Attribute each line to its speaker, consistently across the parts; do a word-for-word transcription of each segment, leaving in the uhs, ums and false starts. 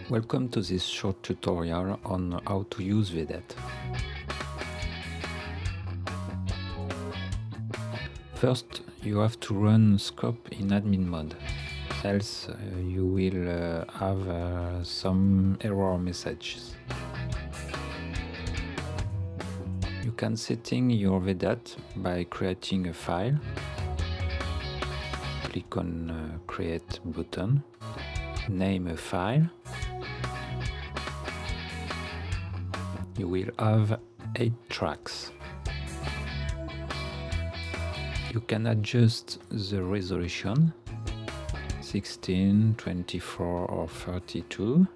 Speaker 1: Welcome to this short tutorial on how to use V D A T. First, you have to run scope in admin mode, else uh, you will uh, have uh, some error messages. You can setting your V D A T by creating a file. Click on uh, Create button, name a file. You will have eight tracks. You can adjust the resolution, sixteen, twenty-four or thirty-two.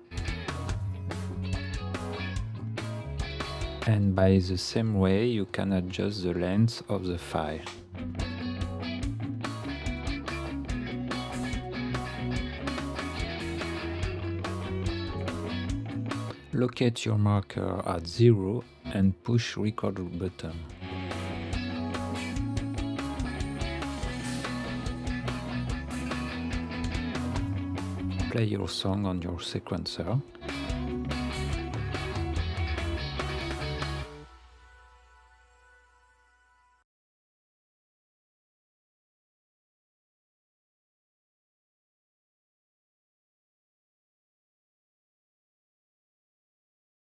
Speaker 1: And by the same way you can adjust the length of the file. Locate your marker at zero and push record button. Play your song on your sequencer.